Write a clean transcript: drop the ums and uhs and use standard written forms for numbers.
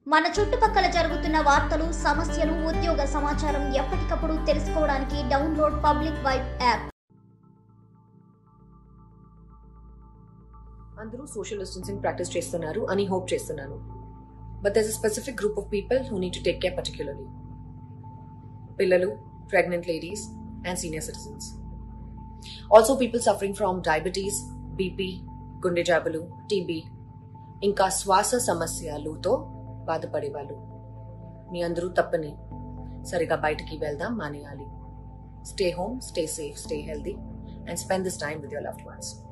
మన చుట్టుపక్కల జరుగుతున్న వార్తలు, సమస్యలు, ఉద్యోగ సమాచారం ఎప్పటికప్పుడు తెలుసుకోవడానికి డౌన్లోడ్ పబ్లిక్ వైబ్ యాప్. అందరూ సోషల్ డిస్టెన్సింగ్ ప్రాక్టీస్ చేస్తున్నారు అని హోప్ చేస్తున్నాను. But there is a specific group of people who need to take care particularly. పిల్లలు, pregnant ladies and senior citizens. Also people suffering from diabetes, BP, గుండె జబ్బులు, TB, ఇంకా శ్వాస సమస్యలతో బాధపడేవాళ్ళు. మీ అందరూ తప్పని సరిగా బయటికి వెళ్దాం మానేయాలి. Stay home, stay safe, stay healthy and spend this time with your loved ones.